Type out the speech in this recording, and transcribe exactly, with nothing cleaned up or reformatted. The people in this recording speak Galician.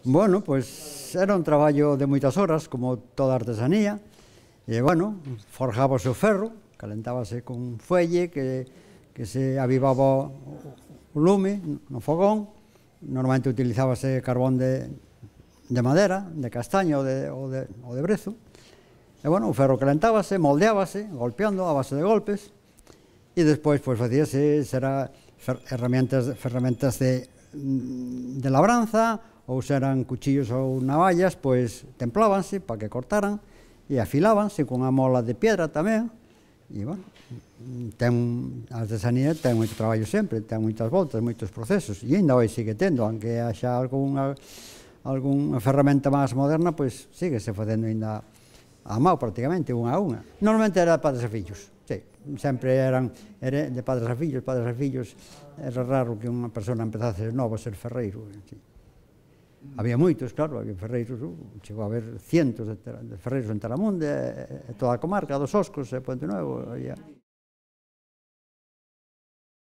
Bueno, pois era un traballo de moitas horas, como toda artesanía, e, bueno, forjábase o ferro, calentábase con fuelle, que, que se avivaba o lume no fogón, normalmente utilizábase carbón de, de madera, de castaña ou de, ou de, ou de brezo, e, bueno, o ferro calentábase, moldeábase, golpeando a base de golpes, e despois, pois, facíase, será, ferramentas, ferramentas de, de labranza, ou seran cuchillos ou navallas, pois templábanse para que cortaran e afilábanse cunha mola de piedra tamén. E, bueno, ten, a artesanía ten moito traballo sempre, ten moitas voltas, moitos procesos, e ainda hoxe sigue tendo, aunque haxa algunha, algunha ferramenta máis moderna, pois síguese facendo ainda a mão prácticamente, unha a unha. Normalmente era de padres a fillos, sí, sempre eran de padres a fillos, padres a fillos, era raro que unha persona empezase de novo a ser ferreiro, sí. Había moitos, claro, había ferreiros, uh, chegou a haber cientos de, de ferreiros en Taramundi, e, e toda a comarca dos Oscos, e Puente Nuevo, había...